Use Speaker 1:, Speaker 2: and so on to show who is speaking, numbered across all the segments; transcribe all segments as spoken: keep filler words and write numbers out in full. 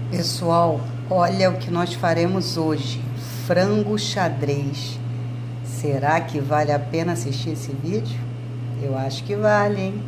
Speaker 1: Pessoal, olha o que nós faremos hoje, frango xadrez. Será que vale a pena assistir esse vídeo? Eu acho que vale, hein?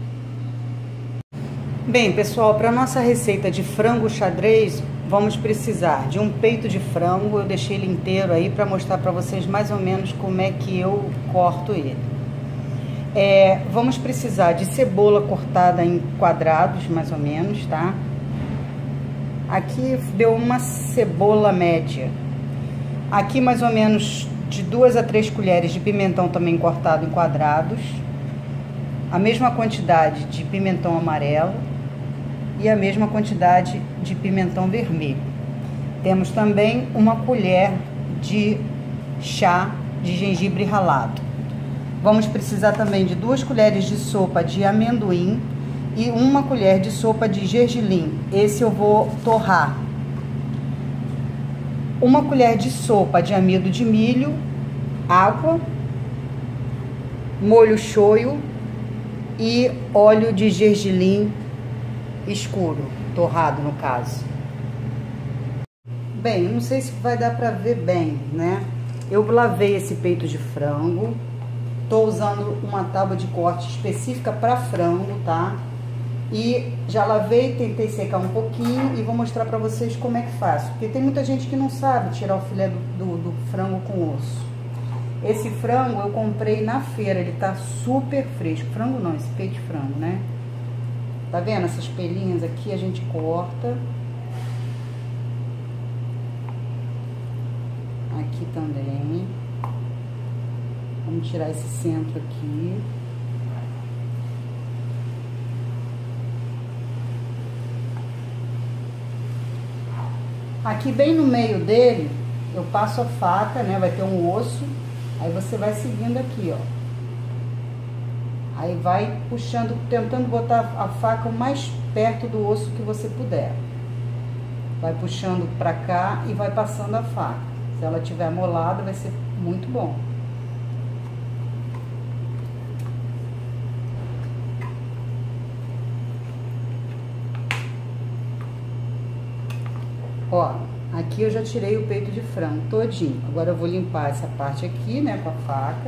Speaker 1: Bem, pessoal, para nossa receita de frango xadrez, vamos precisar de um peito de frango. Eu deixei ele inteiro aí para mostrar para vocês mais ou menos como é que eu corto ele. É, vamos precisar de cebola cortada em quadrados, mais ou menos, tá? Aqui deu uma cebola média. Aqui mais ou menos de duas a três colheres de pimentão também cortado em quadrados. A mesma quantidade de pimentão amarelo e a mesma quantidade de pimentão vermelho. Temos também uma colher de chá de gengibre ralado. Vamos precisar também de duas colheres de sopa de amendoim e uma colher de sopa de gergelim. Esse eu vou torrar. Uma colher de sopa de amido de milho, água, molho shoyu e óleo de gergelim escuro, torrado no caso. Bem, não sei se vai dar pra ver bem, né? Eu lavei esse peito de frango. Tô usando uma tábua de corte específica para frango, tá? E já lavei, tentei secar um pouquinho e vou mostrar pra vocês como é que faço. Porque tem muita gente que não sabe tirar o filé do, do, do frango com osso. Esse frango eu comprei na feira, ele tá super fresco. Frango não, esse peito de frango, né? Tá vendo essas pelinhas aqui? A gente corta. Aqui também. Vamos tirar esse centro aqui. Aqui bem no meio dele, eu passo a faca, né? Vai ter um osso. Aí você vai seguindo aqui, ó. Aí vai puxando, tentando botar a faca o mais perto do osso que você puder. Vai puxando pra cá e vai passando a faca. Se ela tiver molada, vai ser muito bom. Ó, aqui eu já tirei o peito de frango todinho. Agora eu vou limpar essa parte aqui, né, com a faca.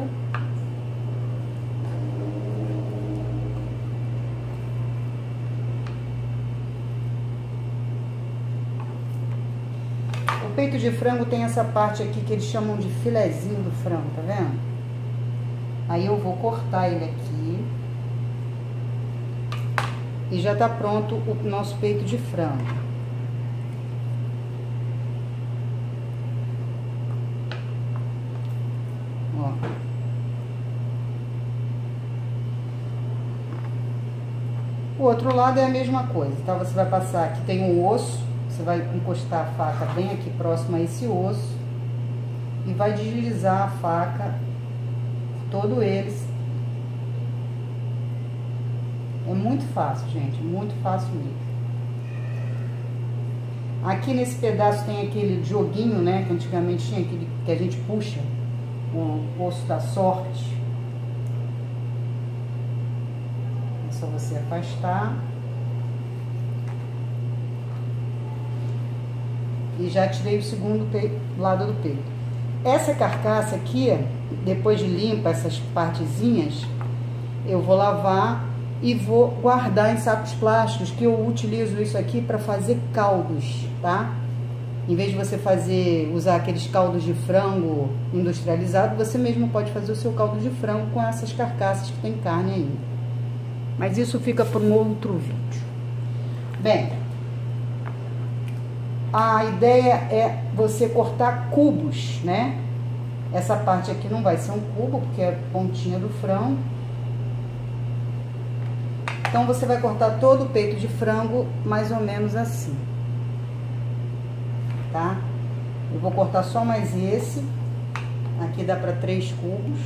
Speaker 1: O peito de frango tem essa parte aqui que eles chamam de filezinho do frango, tá vendo? Aí eu vou cortar ele aqui. E já tá pronto o nosso peito de frango. Ó. O outro lado é a mesma coisa, tá? Você vai passar, aqui tem um osso, você vai encostar a faca bem aqui próximo a esse osso e vai deslizar a faca todo eles. É muito fácil, gente, muito fácil mesmo. Aqui nesse pedaço tem aquele joguinho, né, que antigamente tinha, aquele que a gente puxa, o osso da sorte. É só você afastar. E já tirei o segundo peito, lado do peito. Essa carcaça aqui, depois de limpa essas partezinhas, eu vou lavar e vou guardar em sacos plásticos, que eu utilizo isso aqui para fazer caldos, tá? Em vez de você fazer, usar aqueles caldos de frango industrializado, você mesmo pode fazer o seu caldo de frango com essas carcaças que tem carne ainda. Mas isso fica para um outro vídeo. Bem, a ideia é você cortar cubos, né? Essa parte aqui não vai ser um cubo, porque é a pontinha do frango. Então, você vai cortar todo o peito de frango mais ou menos assim, tá? Eu vou cortar só mais esse. Aqui dá para três cubos.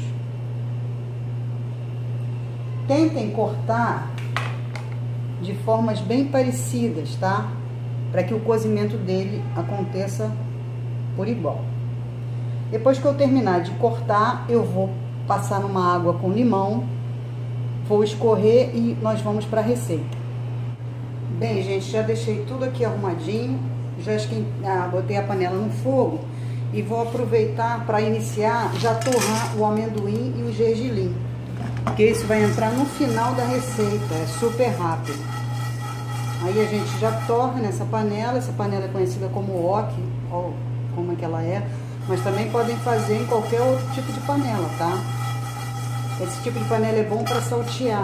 Speaker 1: Tentem cortar de formas bem parecidas, tá? Para que o cozimento dele aconteça por igual. Depois que eu terminar de cortar, eu vou passar numa água com limão. Vou escorrer e nós vamos para a receita. Bem, gente, já deixei tudo aqui arrumadinho. já esquent... ah, botei a panela no fogo e vou aproveitar para iniciar, já torrar o amendoim e o gergelim, porque isso vai entrar no final da receita, é super rápido. Aí a gente já torra nessa panela, essa panela é conhecida como wok, ou como é que ela é, mas também podem fazer em qualquer outro tipo de panela, tá? Esse tipo de panela é bom para saltear.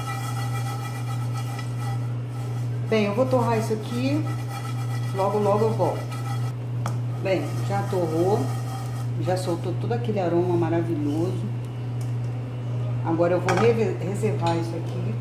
Speaker 1: Bem, eu vou torrar isso aqui, logo logo eu volto. Bem, já torrou, já soltou todo aquele aroma maravilhoso. Agora eu vou reservar isso aqui.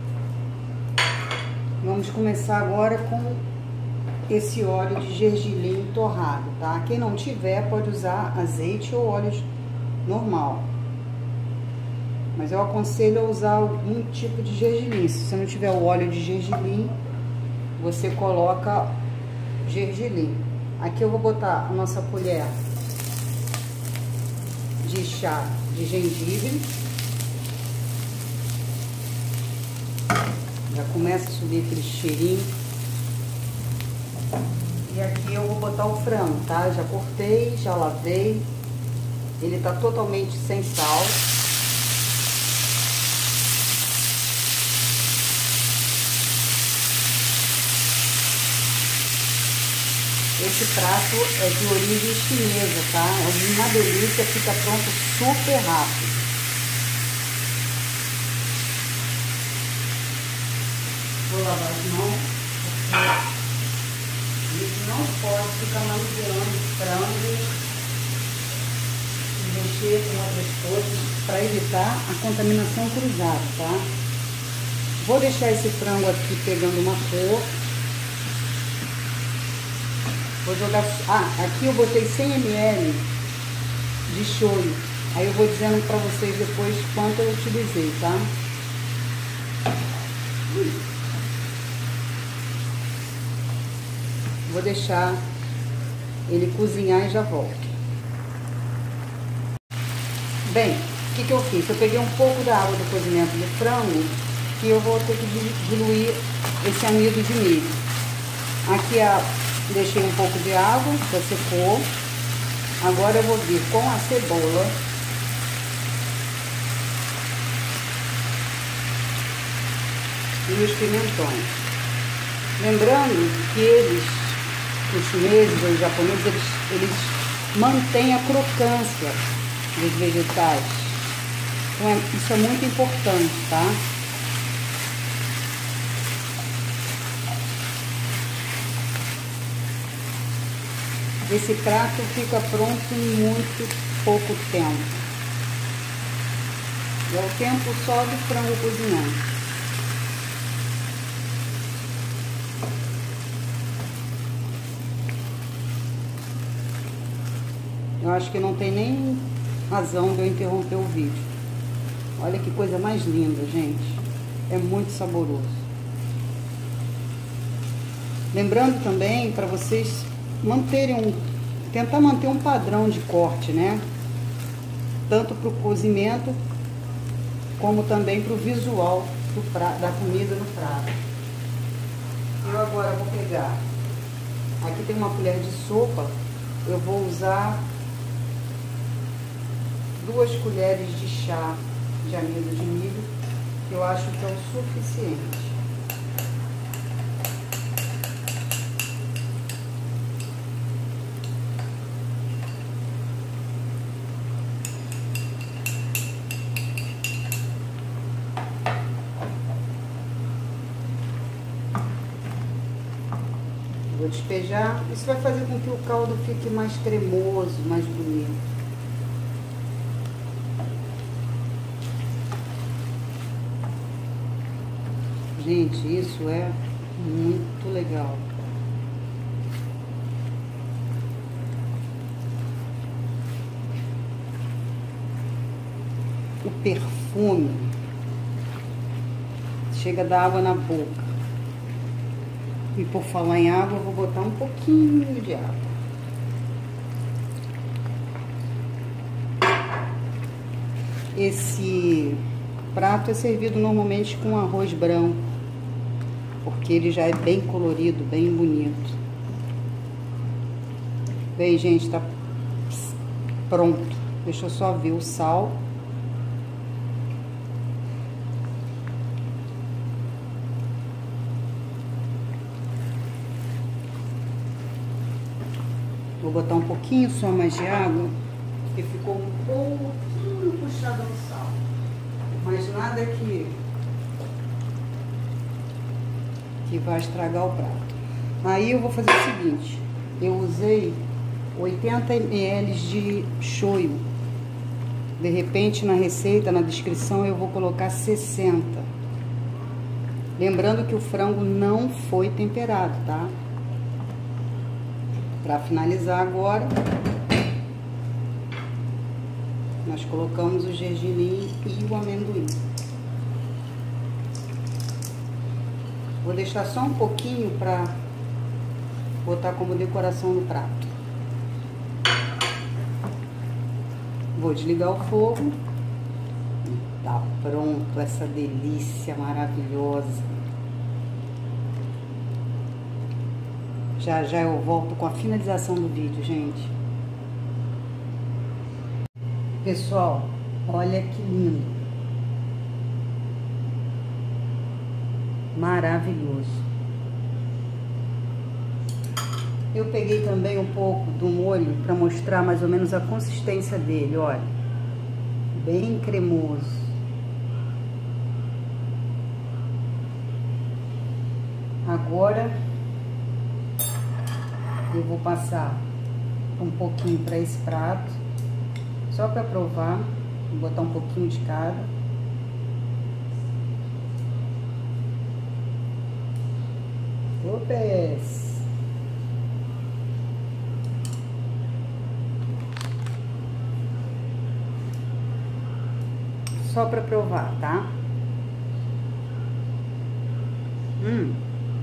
Speaker 1: Vamos começar agora com esse óleo de gergelim torrado, tá? Quem não tiver pode usar azeite ou óleo normal. Mas eu aconselho a usar algum tipo de gergelim. Se você não tiver o óleo de gergelim, você coloca gergelim. Aqui eu vou botar a nossa colher de chá de gengibre. Já começa a subir aquele cheirinho. E aqui eu vou botar o frango, tá? Já cortei, já lavei. Ele tá totalmente sem sal. Esse prato é de origem chinesa, tá? É uma delícia, fica pronto super rápido. Vou lavar as mãos, porque a gente não pode ficar manuseando frango e mexer com outras coisas para evitar a contaminação cruzada, tá? Vou deixar esse frango aqui pegando uma cor. Vou jogar... Ah, aqui eu botei cem mililitros de shoyu. Aí eu vou dizendo pra vocês depois quanto eu utilizei, tá? Vou deixar ele cozinhar e já volto. Bem, o que que eu fiz? Eu peguei um pouco da água do cozimento do frango e eu vou ter que diluir esse amido de milho. Aqui a... deixei um pouco de água, já secou. Agora eu vou vir com a cebola. E os pimentões. Lembrando que eles, os chineses ou os japoneses, eles, eles mantêm a crocância dos vegetais. Então é, isso é muito importante, tá? Esse prato fica pronto em muito pouco tempo. É o tempo só do frango cozinhando. Eu acho que não tem nem razão de eu interromper o vídeo. Olha que coisa mais linda, gente. É muito saboroso. Lembrando também para vocês manterem um, tentar manter um padrão de corte, né? Tanto para o cozimento, como também para o visual do prato, da comida no prato. Eu agora vou pegar, aqui tem uma colher de sopa, eu vou usar duas colheres de chá de amido de milho, que eu acho que é o suficiente. Vou despejar. Isso vai fazer com que o caldo fique mais cremoso, mais bonito. Gente, isso é muito legal. O perfume chega a dar água na boca. E por falar em água, eu vou botar um pouquinho de água. Esse prato é servido normalmente com arroz branco, porque ele já é bem colorido, bem bonito. Bem, gente, tá pronto. Deixa eu só ver o sal. Vou botar um pouquinho só mais de água, porque ficou um pouquinho puxado no sal. Mas nada que, que vai estragar o prato. Aí eu vou fazer o seguinte, eu usei oitenta mililitros de shoyu. De repente na receita, na descrição, eu vou colocar sessenta. Lembrando que o frango não foi temperado, tá? Para finalizar agora, nós colocamos o gergelim e o amendoim. Vou deixar só um pouquinho para botar como decoração no prato. Vou desligar o fogo. E tá pronto essa delícia maravilhosa. Já já eu volto com a finalização do vídeo, gente. Pessoal, olha que lindo. Maravilhoso. Eu peguei também um pouco do molho para mostrar mais ou menos a consistência dele, olha. Bem cremoso. Agora eu vou passar um pouquinho para esse prato, só para provar. Vou botar um pouquinho de cada. Ops! Só para provar, tá? Hum.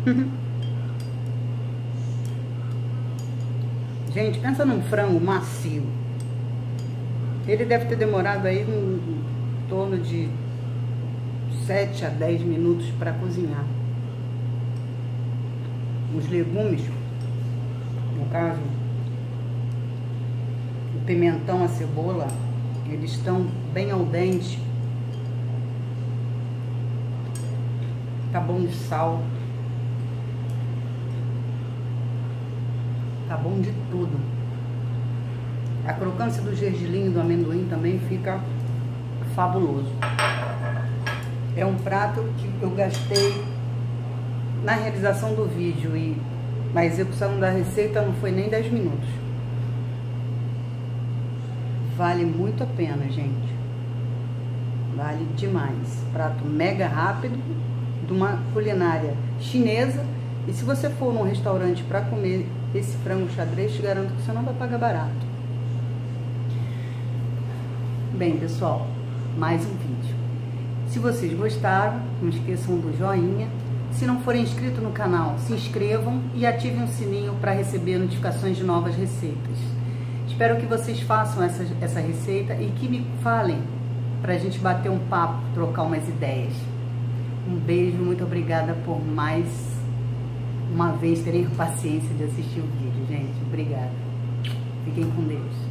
Speaker 1: Gente, pensa num frango macio. Ele deve ter demorado aí um, em torno de sete a dez minutos para cozinhar. Os legumes, no caso, o pimentão, a cebola, eles estão bem al dente. Tá bom de sal. Tá bom de tudo. A crocância do gergelim e do amendoim também fica fabuloso. É um prato que eu gastei na realização do vídeo e na execução da receita não foi nem dez minutos. Vale muito a pena, gente. Vale demais. Prato mega rápido, de uma culinária chinesa. E se você for num restaurante para comer esse frango xadrez, te garanto que você não vai pagar barato. Bem, pessoal, mais um vídeo. Se vocês gostaram, não esqueçam do joinha. Se não forem inscritos no canal, se inscrevam e ativem o sininho para receber notificações de novas receitas. Espero que vocês façam essa, essa receita e que me falem para a gente bater um papo, trocar umas ideias. Um beijo, muito obrigada por mais uma vez terem paciência de assistir o vídeo, gente. Obrigada. Fiquem com Deus.